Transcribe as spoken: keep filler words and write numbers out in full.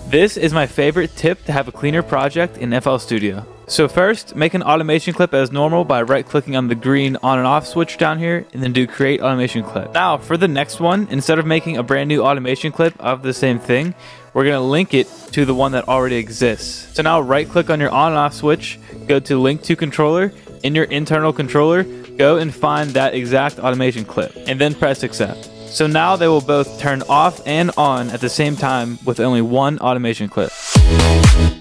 This is my favorite tip to have a cleaner project in F L Studio. So first, make an automation clip as normal by right-clicking on the green on and off switch down here, and then do create automation clip. Now, for the next one, instead of making a brand new automation clip of the same thing, we're gonna link it to the one that already exists. So now right-click on your on and off switch, go to link to controller. In your internal controller, go and find that exact automation clip, and then press accept. So now they will both turn off and on at the same time with only one automation clip.